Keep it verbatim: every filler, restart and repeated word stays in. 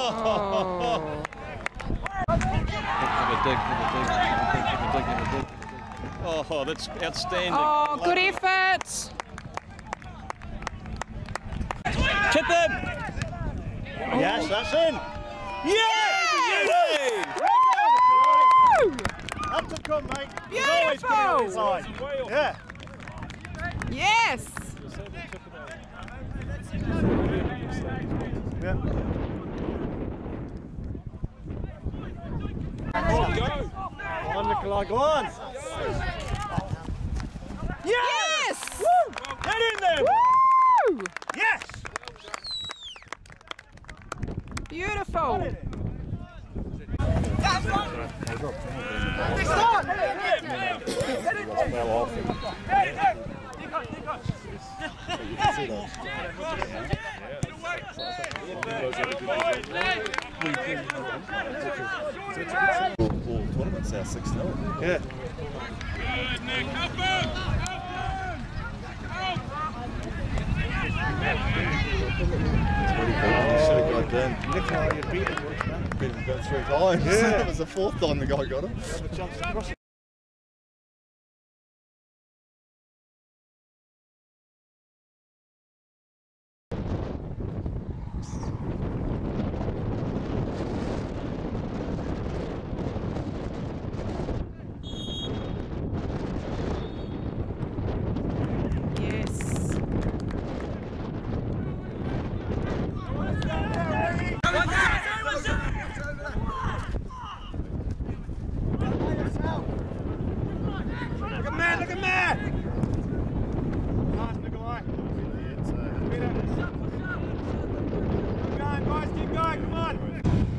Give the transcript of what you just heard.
Oh. Oh, that's outstanding. Oh, good effort. Tip him. Yes, that's in. Yeah! Up to come, mate. Beautiful. Yeah. Yes. Yeah. Go on, Nicolai, go on. Yes. Woo! Get in there. Woo! Yes. Beautiful. All tournaments are six nil. Yeah. Good, Nick. Help him! You should have got done. Nicolai, you beat him. Beat him about three times. Yeah. It was the fourth time the guy got him. Look at Matt! Nice, Nicolai. Keep going, guys, keep going, come on!